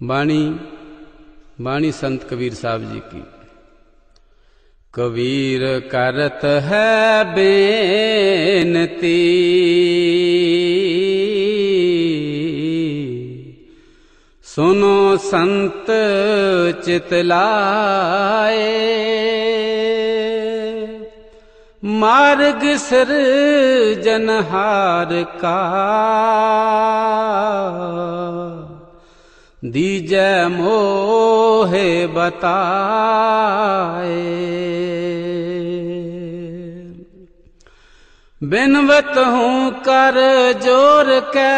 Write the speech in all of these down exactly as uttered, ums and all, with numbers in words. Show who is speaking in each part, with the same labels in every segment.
Speaker 1: बाणी बाणी संत कबीर साहब जी की। कबीर करत है बेनती, सुनो संत चितलाए, मार्ग सिरजनहार का दीजै मोहे बताए। बिनवत हूँ कर जोर के,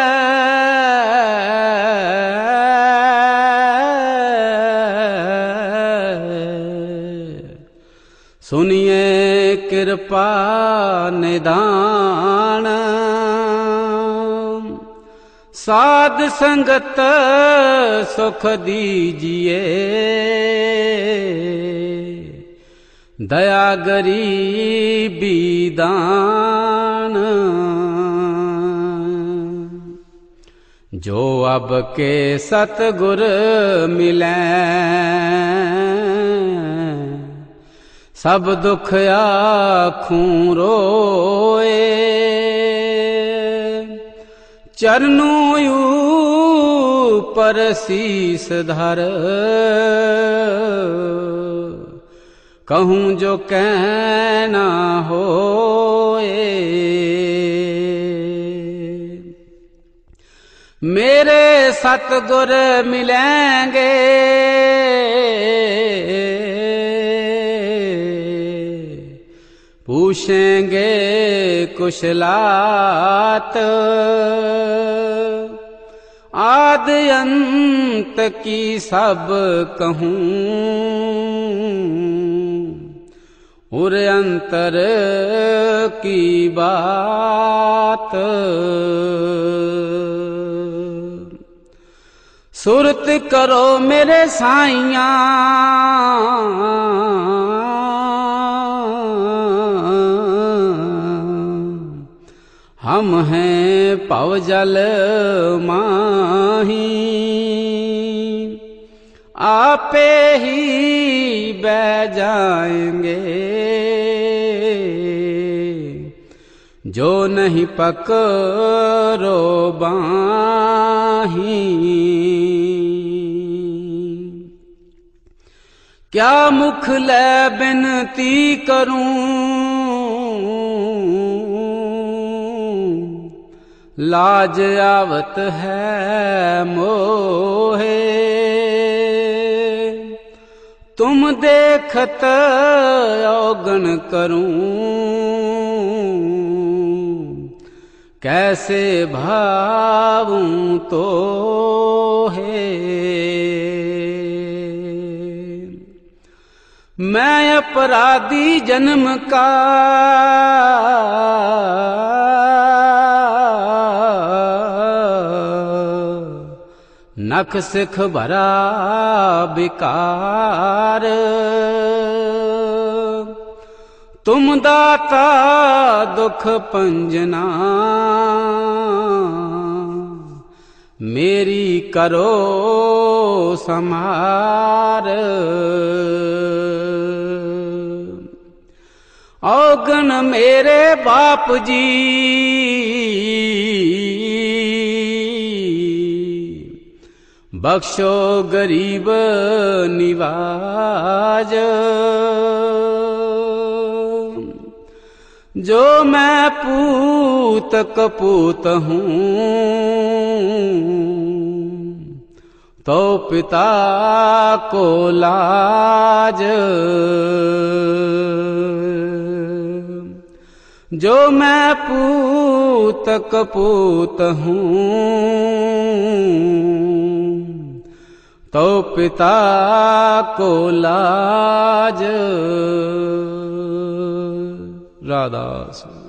Speaker 1: सुनिए कृपा निदान, साध संगत सुख दीजिए, दया गरीबी दान। जो अब के सतगुर मिले, सब दुख आखूं रोए, चरणों ऊपर शीस धर, कहूँ जो कहना होए। मेरे सतगुर मिलेंगे, पूछेंगे कुशलात, आद अंत की सब कहूँ, उर अंतर की बात। सुरत करो मेरे साइयाँ, हम हैं पवजल माही, आपे ही बह जाएंगे, जो नहीं पकड़ो बाही। क्या मुख ले बिनती करूं, लाज आवत है मोहे, तुम देखत अवगण करूं, कैसे भावूं तो है। मैं अपराधी जन्म का, नख सिख भरा बिकार, तुम दाता दुख पंजना, मेरी करो समार। औगण मेरे बाप जी, बख्शो गरीब निवाज, जो मैं पूत कपूत हूँ, तो पिता को लाज। जो मैं पूत कपूत हूँ, तो पिता को लाज। राधा।